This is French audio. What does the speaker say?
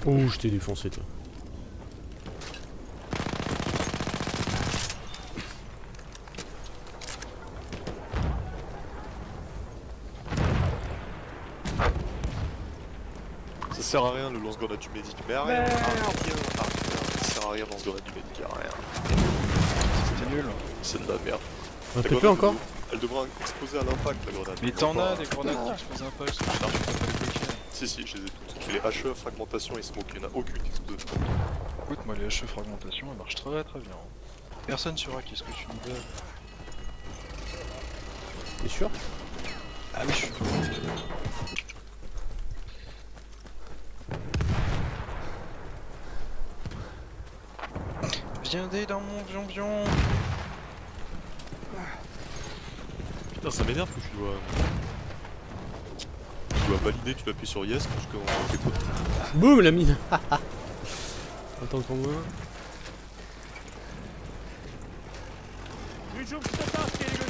Oh, je t'ai défoncé toi. Ça sert à rien le lance-grenade du médic, mais à rien. Ça sert à rien le lance-grenade du médic, à rien. C'était nul. C'est de la merde. Un peu encore. Elle devrait exploser à l'impact la grenade. Mais t'en as des grenades qui explosent impact, ça charge pas les bloquer. Si, je les ai toutes. Les HE, fragmentation et smoke, il n'y en a aucune qui explose. Écoute, moi les HE fragmentation, elles marchent très bien. Personne saura qu'est-ce que tu me donnes. T'es sûr? Ah oui, je suis sûr. Viens dans mon vion. Putain, ça m'énerve que tu dois valider, tu appuies sur yes quand on t'écoute. Boum la mine. Attends qu'on voit.